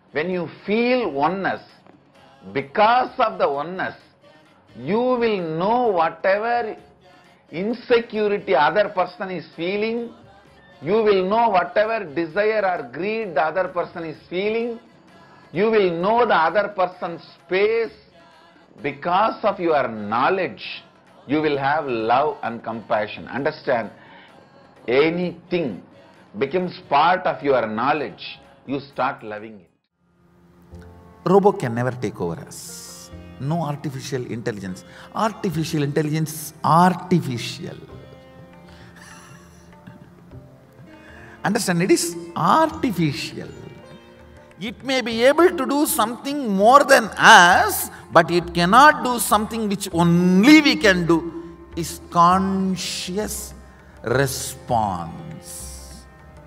When you feel oneness, because of the oneness, you will know whatever insecurity other person is feeling, you will know whatever desire or greed the other person is feeling, you will know the other person's space. Because of your knowledge, you will have love and compassion. Understand, anything becomes part of your knowledge, you start loving it. Robot can never take over us. No artificial intelligence. Artificial intelligence is artificial. Understand, it is artificial. It may be able to do something more than us, but it cannot do something which only we can do, is conscious response.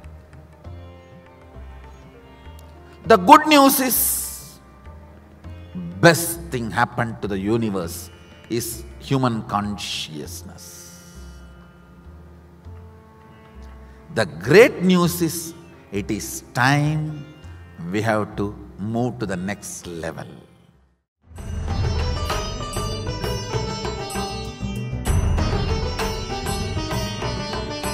The good news is, best thing happened to the universe is human consciousness. The great news is, it is time we have to move to the next level.